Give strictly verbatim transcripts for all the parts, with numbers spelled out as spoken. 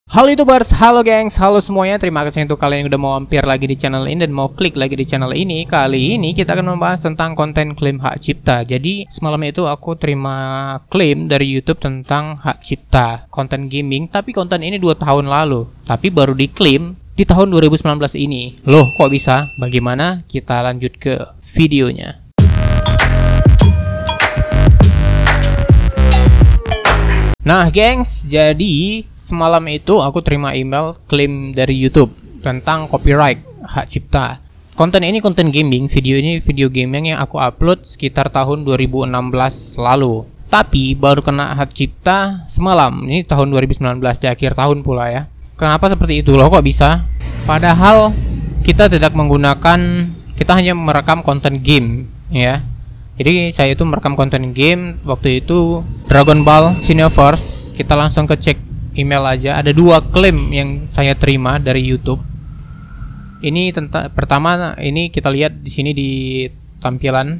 Halo YouTubers, halo gengs, halo semuanya. Terima kasih untuk kalian yang udah mau mampir lagi di channel ini dan mau klik lagi di channel ini. Kali ini kita akan membahas tentang konten klaim hak cipta. Jadi semalam itu aku terima klaim dari YouTube tentang hak cipta konten gaming, tapi konten ini dua tahun lalu, tapi baru diklaim di tahun dua ribu sembilan belas ini. Loh, kok bisa? Bagaimana? Kita lanjut ke videonya. Nah gengs, jadi semalam itu aku terima email klaim dari YouTube tentang copyright hak cipta. Konten ini konten gaming, video ini video gaming yang aku upload sekitar tahun dua ribu enam belas lalu. Tapi baru kena hak cipta semalam, ini tahun dua ribu sembilan belas di akhir tahun pula ya. Kenapa seperti itu loh, kok bisa? Padahal kita tidak menggunakan, kita hanya merekam konten game ya. Jadi saya itu merekam konten game waktu itu Dragon Ball Xenoverse. Kita langsung ke cek email aja. Ada dua klaim yang saya terima dari YouTube. Ini tentang pertama, ini kita lihat di sini di tampilan.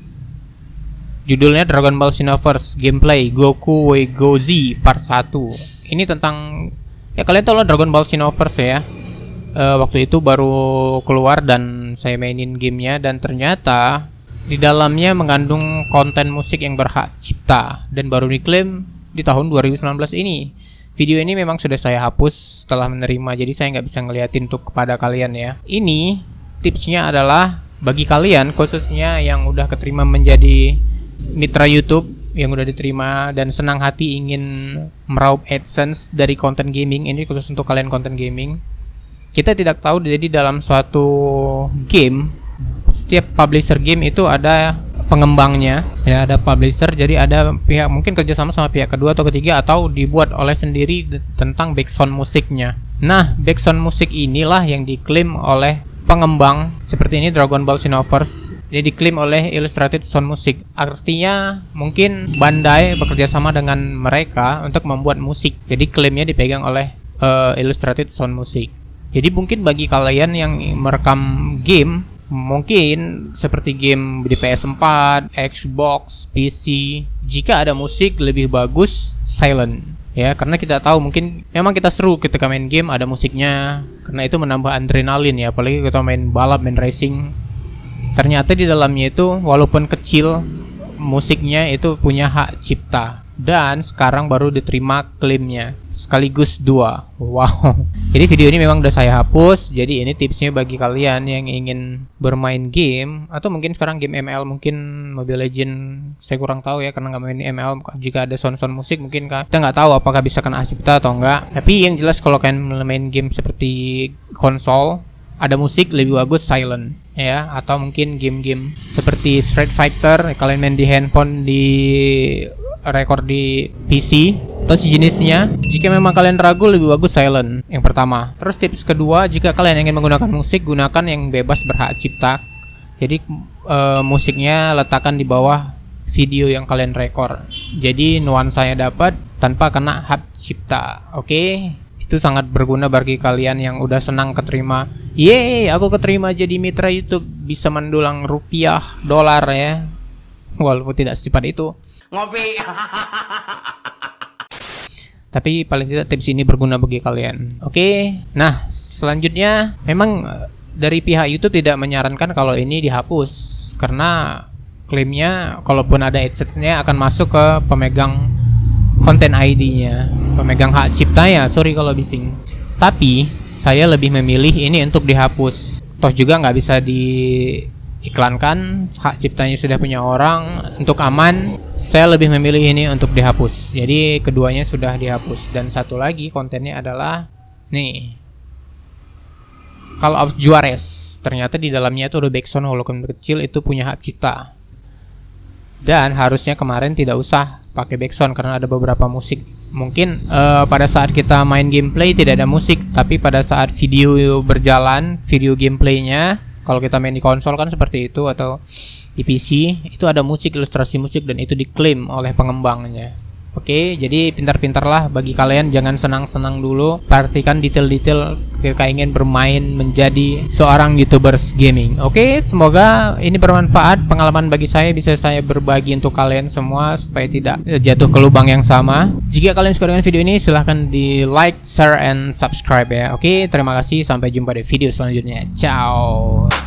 Judulnya Dragon Ball Xenoverse Gameplay Goku We Go Z Part satu. Ini tentang, ya kalian tahu lah Dragon Ball Xenoverse ya. E, waktu itu baru keluar dan saya mainin gamenya, dan ternyata di dalamnya mengandung konten musik yang berhak cipta dan baru diklaim di tahun dua ribu sembilan belas ini. Video ini memang sudah saya hapus setelah menerima, jadi saya nggak bisa ngeliatin untuk kepada kalian ya. Ini tipsnya adalah bagi kalian khususnya yang udah keterima menjadi mitra YouTube, yang udah diterima dan senang hati ingin meraup AdSense dari konten gaming. Ini khusus untuk kalian konten gaming. Kita tidak tahu, jadi dalam suatu game, setiap publisher game itu ada pengembangnya ya, ada publisher, jadi ada pihak mungkin kerjasama sama pihak kedua atau ketiga, atau dibuat oleh sendiri tentang background musiknya. Nah, background musik inilah yang diklaim oleh pengembang seperti ini, Dragon Ball Xenoverse. Dia diklaim oleh Illustrated Sound Music. Artinya mungkin Bandai bekerjasama dengan mereka untuk membuat musik, jadi klaimnya dipegang oleh uh, Illustrated Sound Music. Jadi mungkin bagi kalian yang merekam game, mungkin seperti game di P S empat, Xbox, P C, jika ada musik lebih bagus silent ya, karena kita tahu mungkin memang kita seru ketika main game ada musiknya, karena itu menambah adrenalin ya, apalagi kita main balap, main racing. Ternyata di dalamnya itu walaupun kecil, musiknya itu punya hak cipta, dan sekarang baru diterima klaimnya sekaligus dua. Wow. Jadi video ini memang udah saya hapus. Jadi ini tipsnya bagi kalian yang ingin bermain game, atau mungkin sekarang game M L, mungkin Mobile Legend saya kurang tahu ya karena nggak main M L. Jika ada sound-sound musik mungkin kita nggak tahu apakah bisa kena hak cipta atau enggak. Tapi yang jelas kalau kalian main game seperti konsol, ada musik lebih bagus silent ya, atau mungkin game-game seperti Street Fighter kalian main di handphone, di rekor di P C atau sejenisnya, jika memang kalian ragu lebih bagus silent yang pertama. Terus tips kedua, jika kalian ingin menggunakan musik, gunakan yang bebas berhak cipta. Jadi e, musiknya letakkan di bawah video yang kalian rekor, jadi nuansanya dapat tanpa kena hak cipta. Oke okay? Itu sangat berguna bagi kalian yang udah senang keterima. Yeay, aku keterima jadi mitra YouTube, bisa mendulang rupiah, dolar ya, walaupun tidak secepat itu. Ngopi. Tapi paling tidak tips ini berguna bagi kalian. Oke okay? Nah selanjutnya, memang dari pihak YouTube tidak menyarankan kalau ini dihapus, karena klaimnya kalaupun ada AdSense-nya akan masuk ke pemegang konten I D-nya, pemegang hak ciptanya. Sorry kalau bising. Tapi saya lebih memilih ini untuk dihapus. Toh juga nggak bisa diiklankan, hak ciptanya sudah punya orang. Untuk aman, saya lebih memilih ini untuk dihapus. Jadi keduanya sudah dihapus. Dan satu lagi kontennya adalah nih, Call of Juarez. Ternyata di dalamnya itu ada background walaupun kecil, itu punya hak cipta. Dan harusnya kemarin tidak usah pakai background karena ada beberapa musik. Mungkin uh, pada saat kita main gameplay tidak ada musik, tapi pada saat video berjalan, video gameplaynya, kalau kita main di konsol kan seperti itu, atau di P C itu ada musik, ilustrasi musik, dan itu diklaim oleh pengembangnya. Oke, jadi pintar-pintarlah bagi kalian, jangan senang-senang dulu. Perhatikan detail-detail ketika ingin bermain menjadi seorang YouTubers gaming. Oke, semoga ini bermanfaat. Pengalaman bagi saya bisa saya berbagi untuk kalian semua supaya tidak jatuh ke lubang yang sama. Jika kalian suka dengan video ini, silahkan di like, share, and subscribe ya. Oke, terima kasih. Sampai jumpa di video selanjutnya. Ciao.